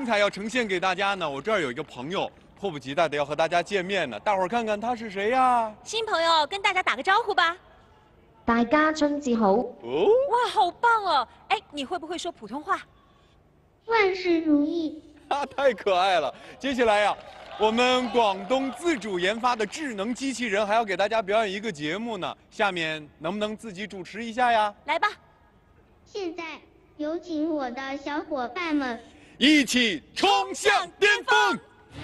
精彩要呈现给大家呢。我这儿有一个朋友，迫不及待的要和大家见面呢。大伙儿看看他是谁呀？ 新朋友，跟大家打个招呼吧。 大家春节好！ 哦， 哇，好棒哦！哎，你会不会说普通话？ 万事如意。 太可爱了。接下来呀，我们广东自主研发的智能机器人还要给大家表演一个节目呢。下面能不能自己主持一下呀？ 来吧。 现在有请我的小伙伴们一起冲向巅峰！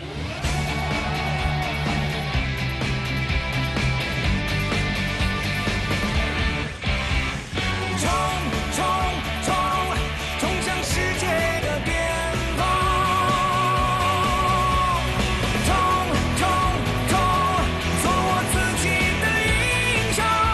冲冲冲，冲向世界的巅峰！冲冲冲，做我自己的英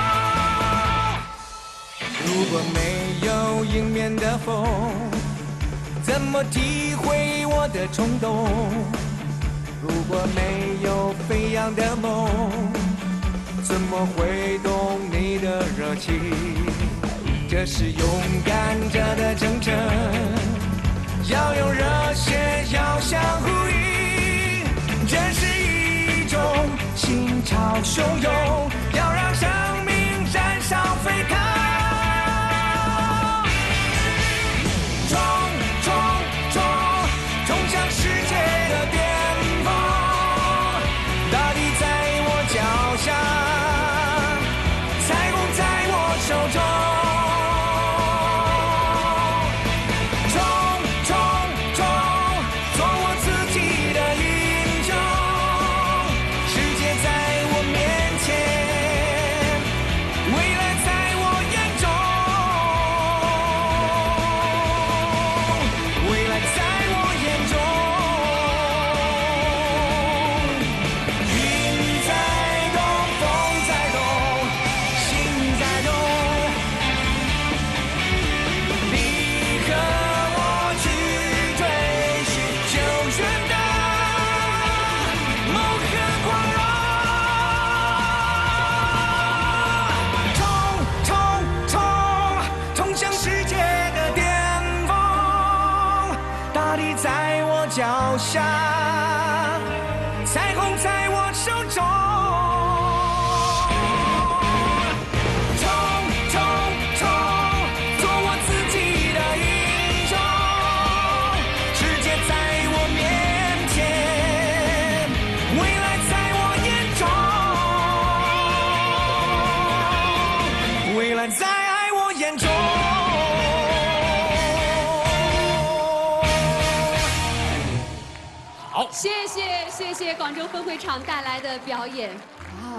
雄。如果没有迎面的风，怎么体会我的冲动？如果没有飞扬的梦，怎么会懂你的热情？这是勇敢者的征程，要用热血，要相呼应。这是一种心潮汹涌，要让生命燃烧沸腾。冲冲冲，冲向世界的巅峰，大地在我脚下，彩虹在我手中。在我脚下，彩虹在我手中。冲冲冲，做我自己的英雄。世界在我面前，未来在我眼中，未来在我眼中。 好，谢谢广州分会场带来的表演。